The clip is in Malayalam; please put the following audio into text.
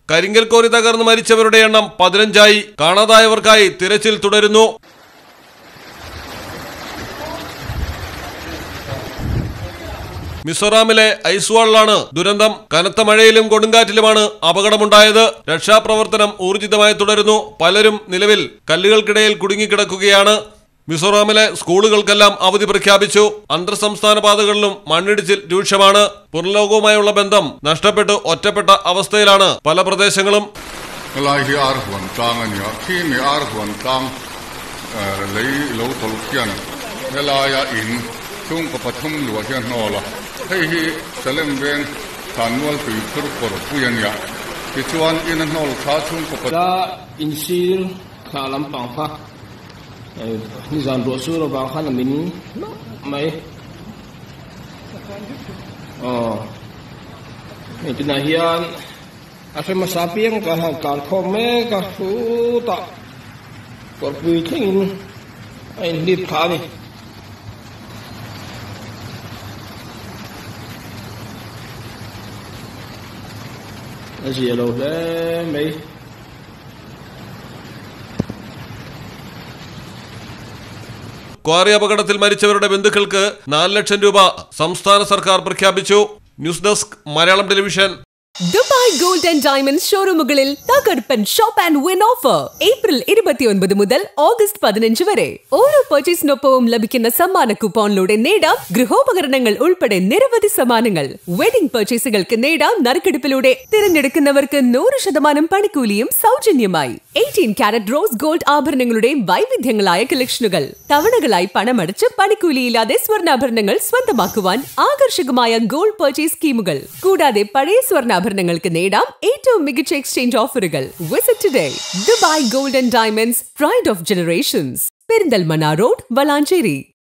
കരിങ്കൽ കോറി തകർന്ന് മരിച്ചവരുടെ എണ്ണം 15ആയി. കാണാതായവർക്കായി തിരച്ചിൽ തുടരുന്നു. മിസോറാമിലെ ഐസ്വാളിലാണ് ദുരന്തം. കനത്ത മഴയിലും കൊടുങ്കാറ്റിലുമാണ് അപകടമുണ്ടായത്. രക്ഷാപ്രവർത്തനം ഊർജിതമായി തുടരുന്നു. പലരും നിലവിൽ കല്ലുകൾക്കിടയിൽ കുടുങ്ങിക്കിടക്കുകയാണ്. മിസോറാമിലെ സ്കൂളുകൾക്കെല്ലാം അവധി പ്രഖ്യാപിച്ചു. അന്തർ സംസ്ഥാന പാതകളിലും മണ്ണിടിച്ചിൽ രൂക്ഷമാണ്. പുറംലോകവുമായുള്ള ബന്ധം നഷ്ടപ്പെട്ട് ഒറ്റപ്പെട്ട അവസ്ഥയിലാണ് പല പ്രദേശങ്ങളും. Nizam dosu lo bang khan min mai itu nahian asal masapiang kal khome ka fu ta kor pui thing ai nip khani asialo le mai quarry അപകടത്തിൽ മരിച്ചവരുടെ ബന്ധുക്കൾക്ക് 4 ലക്ഷം രൂപ സംസ്ഥാന സർക്കാർ പ്രഖ്യാപിച്ചു. News desk Malayalam television. Dubai gold and diamonds ഷോറൂമുകളിൽ തകർപ്പൻ shop and win offer April 29 മുതൽ ഓഗസ്റ്റ് 15 വരെ. ഓരോ പർച്ചേസിനൊപ്പവും ലഭിക്കുന്ന സമ്മാന കൂപ്പണിലൂടെ നേടാം ഗൃഹോപകരണങ്ങൾ ഉൾപ്പെടെ നിരവധി സമ്മാനങ്ങൾ. വെഡിംഗ് പർച്ചേസുകൾക്ക് നേടാം നറുക്കെടുപ്പിലൂടെ. തിരഞ്ഞെടുക്കുന്നവർക്ക് 100% പണിക്കൂലിയും സൗജന്യമായി. 18 കാരറ്റ് റോസ് ഗോൾഡ് ആഭരണങ്ങളുടെ വൈവിധ്യങ്ങളായ കളക്ഷനുകൾ. തവണകളായി പണമടച്ച് പണിക്കൂലിയില്ലാതെ സ്വർണ്ണാഭരണങ്ങൾ സ്വന്തമാക്കുവാൻ ആകർഷകമായ ഗോൾഡ് പർച്ചേസ് സ്കീമുകൾ. കൂടാതെ പഴയ സ്വർണ്ണാഭരണങ്ങൾക്ക് നേടാം ഏറ്റവും മികച്ച എക്സ്ചേഞ്ച് ഓഫറുകൾ. Visit today. Dubai gold and diamonds, pride of generations. Perinthalmanna road, Valanchery.